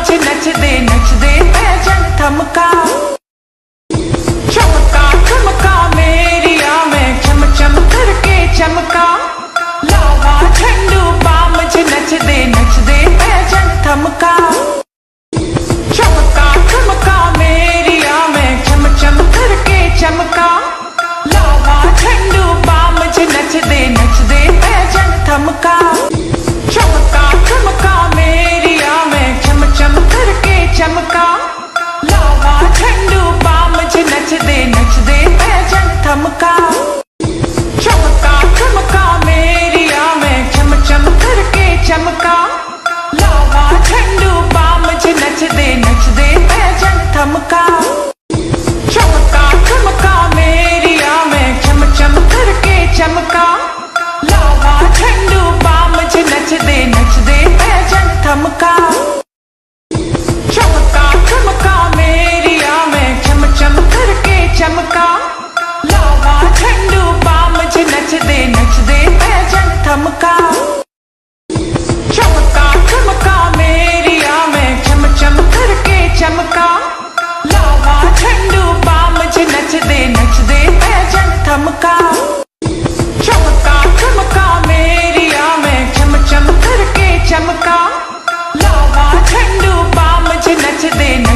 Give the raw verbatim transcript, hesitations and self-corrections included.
च नचदे नचदे पैजन थमका। चमका चमका मेरिया मैं चम चम करके चमका। लावा ठंडू बाम च नचदे नचदे पैजन थमका। चमका चमका मेरिया मैं चम चम करके चमका। लावा ठंडू बाम च नचदे नचदे पैजन थमका। चमका चमका मेरिया मैं चम चम करके चमका। लावा ठंडू बाम च नचदे नचदे पैजन थमका। चमका चमका मेरिया मैं चम चम करके चमका। लावा ठंडू बाम च नचदे नचदे पैजन थमका। चमका चमका मेरिया मैं चम चम करके चमका। लावा ठंडू बाम च नचदे नचदे पैजन थमका। चमका चमका मेरिया मैं चम चम करके चमका। लावा ठंडू बाम च नचदे नचदे पैजन थमका। चमका चमका मेरिया मैं चम चम करके चमका। लावा ठंडू बाम च नचदे नचदे पैजन थमका। चमका चमका मेरिया मैं चम चम करके चमका। लावा ठंडू बाम च नचदे